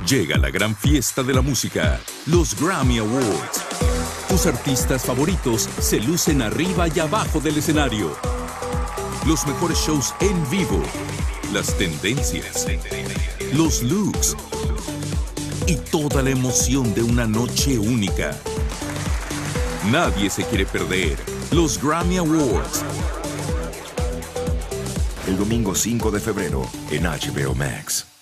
Llega la gran fiesta de la música, los Grammy Awards. Tus artistas favoritos se lucen arriba y abajo del escenario. Los mejores shows en vivo, las tendencias, los looks y toda la emoción de una noche única. Nadie se quiere perder los Grammy Awards. El domingo 5 de febrero en HBO Max.